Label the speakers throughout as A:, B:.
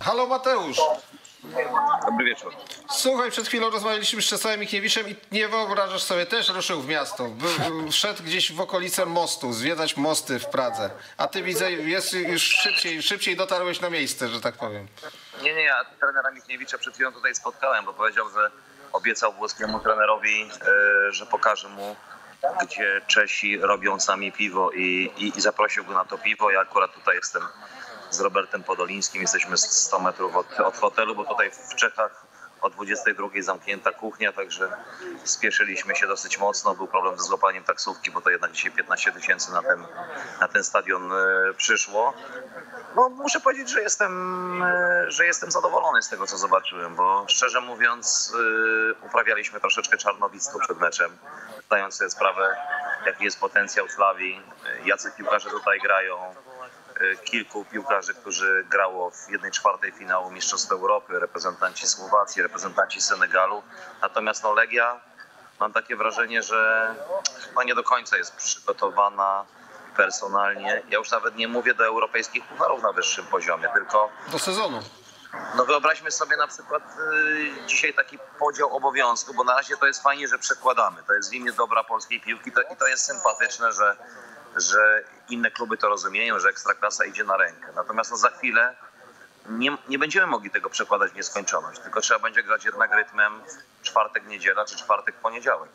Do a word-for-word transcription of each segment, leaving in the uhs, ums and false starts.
A: Halo Mateusz.
B: Dobry wieczór.
A: Słuchaj, przed chwilą rozmawialiśmy z Czesławem Michniewiczem i nie wyobrażasz sobie, też ruszył w miasto. Był, wszedł gdzieś w okolice mostu, zwiedzać mosty w Pradze. A ty widzę, jest już szybciej, szybciej dotarłeś na miejsce, że tak powiem.
B: Nie, nie, ja trenera Michniewicza przed chwilą tutaj spotkałem, bo powiedział, że obiecał włoskiemu trenerowi, że pokaże mu, gdzie Czesi robią sami piwo i, i, i zaprosił go na to piwo. Ja akurat tutaj jestem z Robertem Podolińskim, jesteśmy sto metrów od, od hotelu, bo tutaj w Czechach o dwudziestej drugiej zamknięta kuchnia, także spieszyliśmy się dosyć mocno. Był problem ze złapaniem taksówki, bo to jednak dzisiaj piętnaście tysięcy na ten, na ten stadion y, przyszło. No, muszę powiedzieć, że jestem, y, że jestem zadowolony z tego, co zobaczyłem, bo szczerze mówiąc y, uprawialiśmy troszeczkę czarnowictwo przed meczem, zdając sobie sprawę, jaki jest potencjał Slawii, y, jacy piłkarze tutaj grają. Kilku piłkarzy, którzy grało w jednej czwartej finału Mistrzostw Europy, reprezentanci Słowacji, reprezentanci Senegalu. Natomiast no, Legia, mam takie wrażenie, że chyba nie do końca jest przygotowana personalnie. Ja już nawet nie mówię do europejskich pucharów na wyższym poziomie, tylko
A: do sezonu.
B: No wyobraźmy sobie na przykład y, dzisiaj taki podział obowiązku, bo na razie to jest fajnie, że przekładamy. To jest w imię dobra polskiej piłki to, i to jest sympatyczne, że że inne kluby to rozumieją, że Ekstraklasa idzie na rękę. Natomiast no za chwilę nie, nie będziemy mogli tego przekładać w nieskończoność, tylko trzeba będzie grać jednak rytmem czwartek, niedziela czy czwartek, poniedziałek.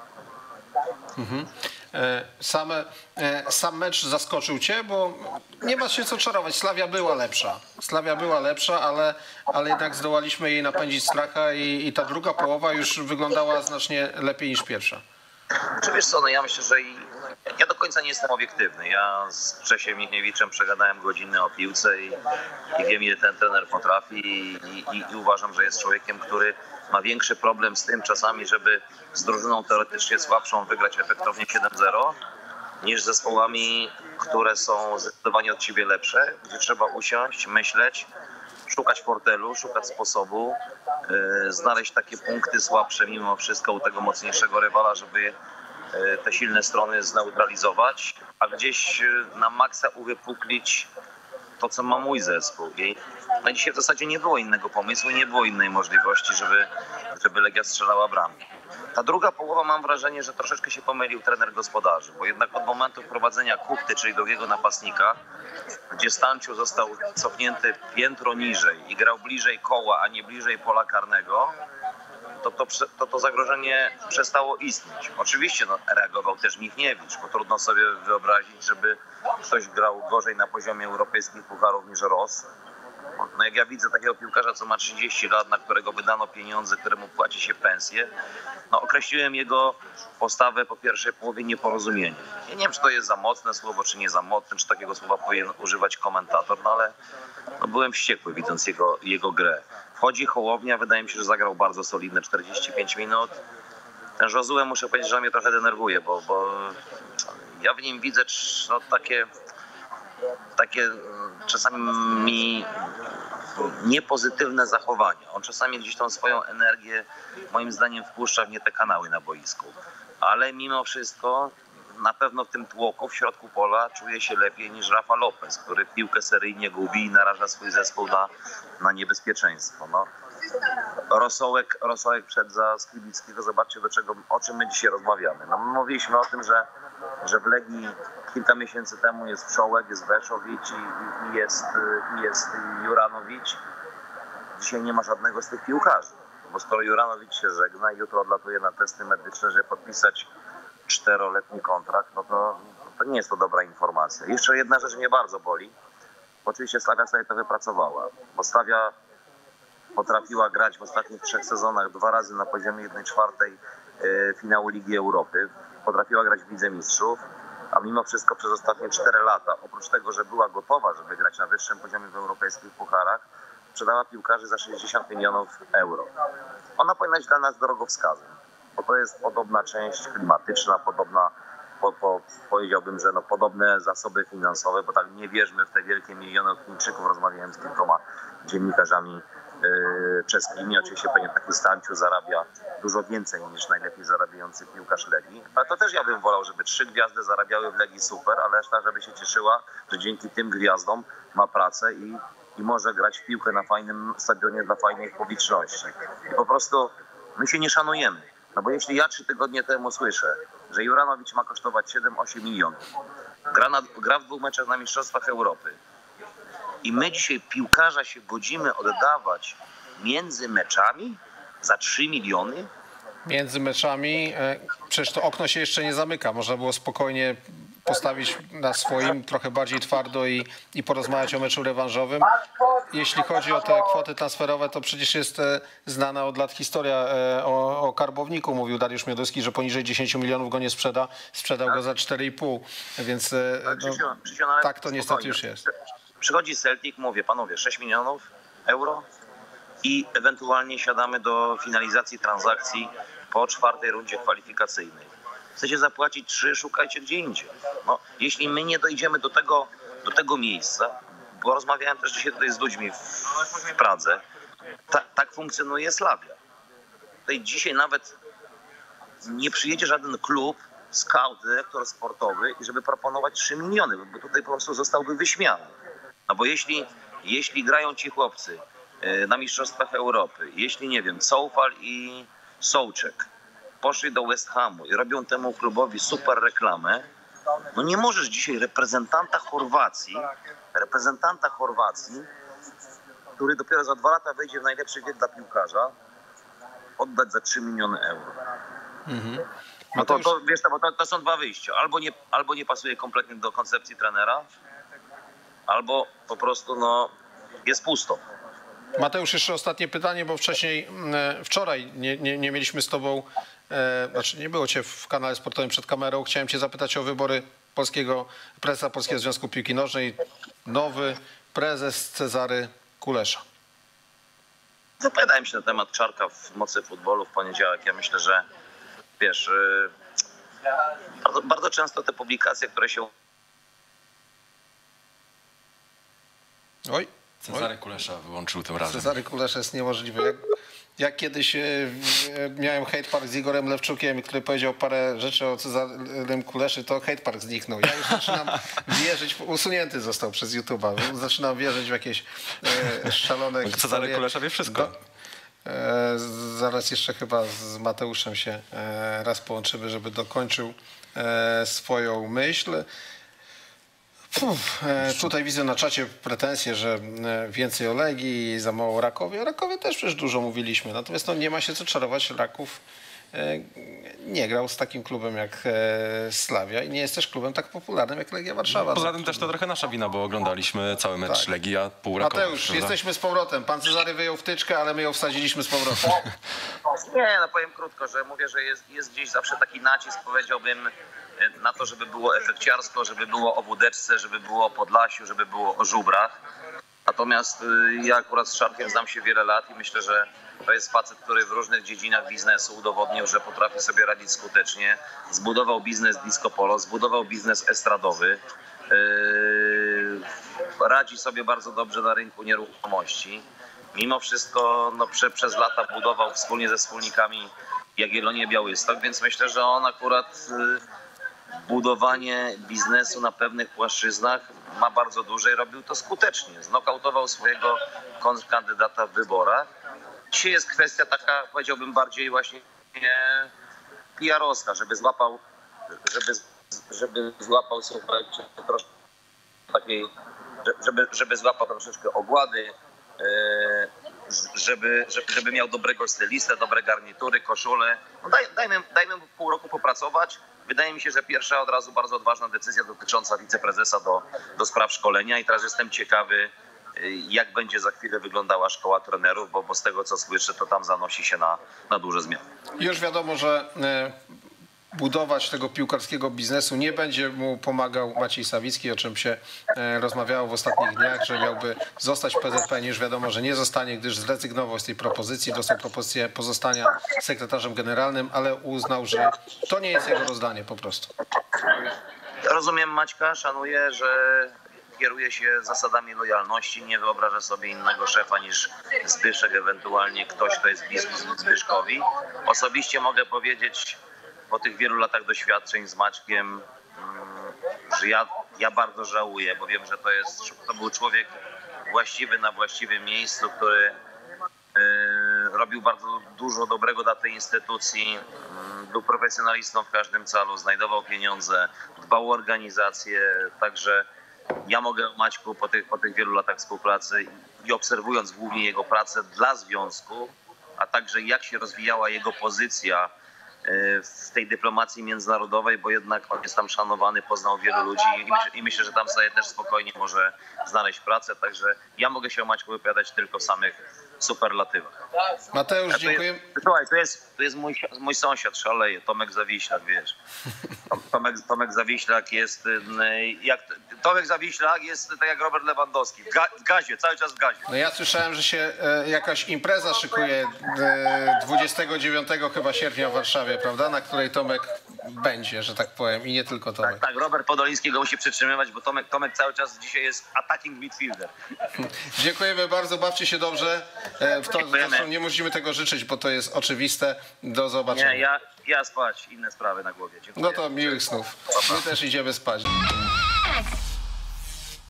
A: Mhm. Same, sam mecz zaskoczył cię, bo nie ma się co czarować. Sławia była lepsza. Sławia była lepsza, ale, ale jednak zdołaliśmy jej napędzić stracha i, i ta druga połowa już wyglądała znacznie lepiej niż pierwsza.
B: Czy wiesz co, no ja myślę, że i ja do końca nie jestem obiektywny. Ja z Czesiem Michniewiczem przegadałem godziny o piłce i, i wiem, ile ten trener potrafi i, i, i uważam, że jest człowiekiem, który ma większy problem z tym czasami, żeby z drużyną teoretycznie słabszą wygrać efektownie siedem zero, niż z zespołami, które są zdecydowanie od siebie lepsze, gdzie trzeba usiąść, myśleć, szukać portelu, szukać sposobu, yy, znaleźć takie punkty słabsze mimo wszystko u tego mocniejszego rywala, żeby te silne strony zneutralizować, a gdzieś na maksa uwypuklić to, co ma mój zespół. I no dzisiaj w zasadzie nie było innego pomysłu, nie było innej możliwości, żeby, żeby Legia strzelała bramki. Ta druga połowa, mam wrażenie, że troszeczkę się pomylił trener gospodarzy, bo jednak od momentu wprowadzenia Kuchty, czyli drugiego napastnika, gdzie Stanciu został cofnięty piętro niżej i grał bliżej koła, a nie bliżej pola karnego, To to, to to zagrożenie przestało istnieć. Oczywiście no, reagował też Michniewicz, bo trudno sobie wyobrazić, żeby ktoś grał gorzej na poziomie europejskich pucharów niż Ros. No jak ja widzę takiego piłkarza, co ma trzydzieści lat, na którego wydano pieniądze, któremu płaci się pensję, no określiłem jego postawę po pierwszej połowie nieporozumieniem. Ja nie wiem, czy to jest za mocne słowo, czy nie za mocne, czy takiego słowa powinien używać komentator, no ale no, byłem wściekły, widząc jego, jego grę. Wchodzi Hołownia, wydaje mi się, że zagrał bardzo solidne czterdzieści pięć minut. Ten Josue, muszę powiedzieć, że mnie trochę denerwuje, bo, bo ja w nim widzę no, takie, takie czasami niepozytywne zachowania. On czasami gdzieś tą swoją energię moim zdaniem wpuszcza w nie te kanały na boisku. Ale mimo wszystko na pewno w tym tłoku w środku pola czuje się lepiej niż Rafa Lopez, który piłkę seryjnie gubi i naraża swój zespół na, na niebezpieczeństwo. No. Rosołek, Rosołek przed za Skibickiego, zobaczcie do czego, o czym my dzisiaj rozmawiamy. No, my mówiliśmy o tym, że, że w Legii kilka miesięcy temu jest Wszołek, jest Weszowicz i, i, jest, i jest Juranowicz. Dzisiaj nie ma żadnego z tych piłkarzy, bo skoro Juranowicz się żegna i jutro odlatuje na testy medyczne, żeby podpisać czteroletni kontrakt, no to, to nie jest to dobra informacja. Jeszcze jedna rzecz mnie bardzo boli. Oczywiście Sławia sobie to wypracowała, bo Sławia potrafiła grać w ostatnich trzech sezonach dwa razy na poziomie jednej czwartej y, finału Ligi Europy. Potrafiła grać w Lidze Mistrzów, a mimo wszystko przez ostatnie cztery lata, oprócz tego, że była gotowa, żeby grać na wyższym poziomie w europejskich pucharach, sprzedała piłkarzy za sześćdziesiąt milionów euro. Ona powinna być dla nas drogowskazem, bo to jest podobna część klimatyczna, podobna, po, po, powiedziałbym, że no, podobne zasoby finansowe, bo tak nie wierzmy w te wielkie miliony od Chińczyków. Rozmawiałem z kilkoma dziennikarzami yy, czeskimi. Oczywiście pewnie taki Stanciu zarabia dużo więcej niż najlepiej zarabiający piłkarz Legii. Ale to też ja bym wolał, żeby trzy gwiazdy zarabiały w Legii super, a reszta żeby się cieszyła, że dzięki tym gwiazdom ma pracę i i może grać w piłkę na fajnym stadionie dla fajnej publiczności. I po prostu my się nie szanujemy. No bo jeśli ja trzy tygodnie temu słyszę, że Juranowicz ma kosztować siedem osiem milionów, gra, na, gra w dwóch meczach na Mistrzostwach Europy i my dzisiaj piłkarza się godzimy oddawać między meczami za trzy miliony?
A: Między meczami, e, przecież to okno się jeszcze nie zamyka. Można było spokojnie postawić na swoim trochę bardziej twardo i, i porozmawiać o meczu rewanżowym. Jeśli chodzi o te kwoty transferowe, to przecież jest e, znana od lat historia e, o, o Karbowniku. Mówił Dariusz Mioduski, że poniżej dziesięć milionów go nie sprzeda. Sprzedał go za cztery i pół, więc e, no, tak to niestety już jest.
B: Przychodzi Celtic, mówię, panowie, sześć milionów euro i ewentualnie siadamy do finalizacji transakcji po czwartej rundzie kwalifikacyjnej. Chcecie zapłacić trzy, szukajcie gdzie indziej. No, jeśli my nie dojdziemy do tego, do tego miejsca, bo rozmawiałem też dzisiaj tutaj z ludźmi w, w Pradze, ta, tak funkcjonuje Slavia. Tutaj dzisiaj nawet nie przyjedzie żaden klub, scout, dyrektor sportowy i żeby proponować trzy miliony, bo tutaj po prostu zostałby wyśmiany. No bo jeśli, jeśli grają ci chłopcy na Mistrzostwach Europy, jeśli nie wiem, Soufal i Souček poszli do West Hamu i robią temu klubowi super reklamę, no nie możesz dzisiaj reprezentanta Chorwacji, reprezentanta Chorwacji, który dopiero za dwa lata wejdzie w najlepszy wiek dla piłkarza, oddać za trzy miliony euro. Mhm. No to, to, wiesz, to, to są dwa wyjścia. Albo nie, albo nie pasuje kompletnie do koncepcji trenera, albo po prostu no, jest pusto.
A: Mateusz, jeszcze ostatnie pytanie, bo wcześniej, wczoraj nie, nie, nie mieliśmy z tobą, e, znaczy nie było cię w kanale sportowym przed kamerą. Chciałem cię zapytać o wybory polskiego prezesa Polskiego Związku Piłki Nożnej. Nowy prezes Cezary Kulesza.
B: Wypowiadałem się na temat Czarka w mocy futbolu w poniedziałek. Ja myślę, że wiesz, yy, bardzo, bardzo często te publikacje, które się...
A: Oj.
C: Cezary Kulesza wyłączył tym razem.
A: Cezary Kulesza jest niemożliwy. Jak, jak kiedyś e, miałem hate park z Igorem Lewczukiem, który powiedział parę rzeczy o Cezarym Kuleszy, to hate park zniknął. Ja już zaczynam wierzyć, usunięty został przez YouTube'a, zaczynam wierzyć w jakieś e, szalone historie.
C: Cezary Kulesza wie wszystko.
A: Do, e, zaraz jeszcze chyba z Mateuszem się e, raz połączymy, żeby dokończył e, swoją myśl. Uf, tutaj widzę na czacie pretensje, że więcej o Legii i za mało o Rakowie. O Rakowie też przecież dużo mówiliśmy. Natomiast no, nie ma się co czarować. Raków nie grał z takim klubem jak Slavia i nie jest też klubem tak popularnym jak Legia Warszawa.
C: Poza tym też to trochę nasza wina, bo oglądaliśmy cały mecz tak. Legii, a pół Rakowa.
A: Mateusz, prawda? Jesteśmy z powrotem. Pan Cezary wyjął wtyczkę, ale my ją wsadziliśmy z powrotem.
B: Nie, no powiem krótko, że mówię, że jest, jest gdzieś zawsze taki nacisk, powiedziałbym, na to, żeby było efekciarsko, żeby było o Wódeczce, żeby było o Podlasiu, żeby było o Żubrach. Natomiast ja akurat z Czarkiem znam się wiele lat i myślę, że to jest facet, który w różnych dziedzinach biznesu udowodnił, że potrafi sobie radzić skutecznie. Zbudował biznes disco polo, zbudował biznes estradowy. Yy, radzi sobie bardzo dobrze na rynku nieruchomości. Mimo wszystko no, prze, przez lata budował wspólnie ze wspólnikami Jagiellonię Białystok, więc myślę, że on akurat... Yy, budowanie biznesu na pewnych płaszczyznach ma bardzo duże i robił to skutecznie. Znokautował swojego kontrkandydata w wyborach. Dzisiaj jest kwestia taka, powiedziałbym, bardziej właśnie P R-owska, żeby złapał, żeby, żeby złapał słuchajcie, troszkę takiej, żeby, żeby złapał troszeczkę ogłady, żeby, żeby, żeby miał dobrego stylistę, dobre garnitury, koszule. No daj, dajmy, dajmy mu pół roku popracować. Wydaje mi się, że pierwsza od razu bardzo odważna decyzja dotycząca wiceprezesa do, do spraw szkolenia i teraz jestem ciekawy, jak będzie za chwilę wyglądała szkoła trenerów, bo, bo z tego co słyszę, to tam zanosi się na, na duże zmiany.
A: Już wiadomo, że budować tego piłkarskiego biznesu nie będzie mu pomagał Maciej Sawicki, o czym się rozmawiało w ostatnich dniach, że miałby zostać w P Z P N. Już wiadomo, że nie zostanie, gdyż zrezygnował z tej propozycji, dostał propozycję pozostania sekretarzem generalnym, ale uznał, że to nie jest jego rozdanie po prostu.
B: Rozumiem Maćka, szanuję, że kieruje się zasadami lojalności, nie wyobraża sobie innego szefa niż Zbyszek, ewentualnie ktoś, kto jest bliski Zbyszkowi. Osobiście mogę powiedzieć, po tych wielu latach doświadczeń z Maćkiem, że ja ja bardzo żałuję, bo wiem, że to jest, to był człowiek właściwy na właściwym miejscu, który Yy, robił bardzo dużo dobrego dla tej instytucji, yy, był profesjonalistą w każdym calu, znajdował pieniądze, dbał o organizację, także ja mogę o Maćku po tych, po tych wielu latach współpracy i obserwując głównie jego pracę dla związku, a także jak się rozwijała jego pozycja yy, w tej dyplomacji międzynarodowej, bo jednak on jest tam szanowany, poznał wielu ludzi i myślę, i myślę że tam sobie też spokojnie może znaleźć pracę, także ja mogę się o Maćku wypowiadać tylko w samych superlatywach.
A: Mateusz,
B: A to
A: dziękuję.
B: jest, słuchaj, to jest, to jest mój, mój sąsiad, szaleje, Tomek Zawiślak, wiesz. Tomek, Tomek Zawiślak jest, jak, Tomek Zawiślak jest tak jak Robert Lewandowski, w, ga, w gazie, cały czas w gazie.
A: No ja słyszałem, że się e, jakaś impreza szykuje e, dwudziestego dziewiątego chyba sierpnia w Warszawie, prawda? Na której Tomek będzie, że tak powiem, i nie tylko Tomek.
B: Tak, tak, Robert Podoliński go musi przytrzymywać, bo Tomek, Tomek cały czas dzisiaj jest attacking midfielder.
A: Dziękujemy bardzo, bawcie się dobrze. E, w to,
B: Dziękujemy.
A: zresztą nie musimy tego życzyć, bo to jest oczywiste. Do zobaczenia.
B: Nie, ja, ja spać, inne sprawy na głowie. Dziękuję.
A: No to miłych snów. My też idziemy spać.